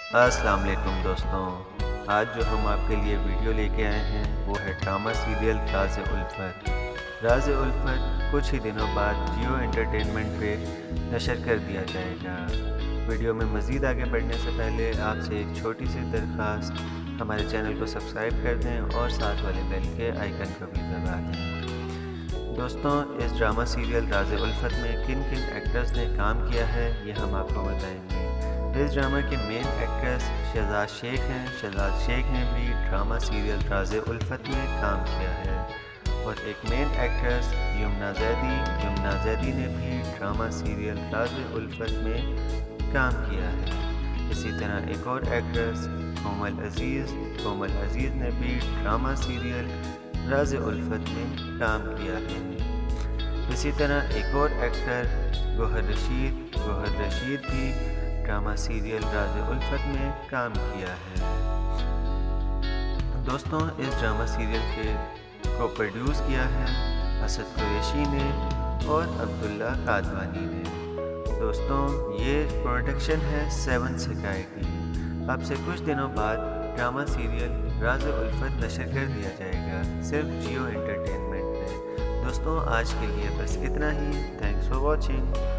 अस्सलाम वालेकुम दोस्तों। आज जो हम आपके लिए वीडियो लेके आए हैं वो है ड्रामा सीरियल राज़-ए-उल्फ़त। राज़-ए-उल्फ़त कुछ ही दिनों बाद जियो एंटरटेनमेंट पे नशर कर दिया जाएगा। वीडियो में मज़ीद आगे बढ़ने से पहले आपसे एक छोटी सी दरख्वास्त, हमारे चैनल को सब्सक्राइब कर दें और साथ वाले बेल के आइकन को भी दबा दें। दोस्तों, इस ड्रामा सीरियल राज़-ए-उल्फ़त में किन किन एक्टर्स ने काम किया है ये हम आपको बताएंगे। इस ड्रामा के मेन एक्ट्रेस शहजाद शेख हैं। शहजाद शेख ने भी ड्रामा सीरियल राज़-ए-उल्फ़त में काम किया है। और एक मेन एक्ट्रेस यमुना जैदी ने भी ड्रामा सीरियल राज़-ए-उल्फ़त में काम किया है। इसी तरह एक और एक्ट्रेस कोमल अज़ीज़ ने भी ड्रामा सीरियल राज़-ए-उल्फ़त में काम किया है। इसी तरह एक और एक्टर गोहर रशीद भी ड्रामा सीरियल राज़-ए-उल्फ़त में काम किया है। दोस्तों, इस ड्रामा सीरियल को प्रोड्यूस किया है असद कुरैशी ने और अब्दुल्ला कादवानी ने। दोस्तों, ये प्रोडक्शन है 7 स्काई की। अब से कुछ दिनों बाद ड्रामा सीरियल राज़-ए-उल्फ़त नशर कर दिया जाएगा, सिर्फ जियो एंटरटेनमेंट में। दोस्तों, आज के लिए बस इतना ही। Thanks for watching.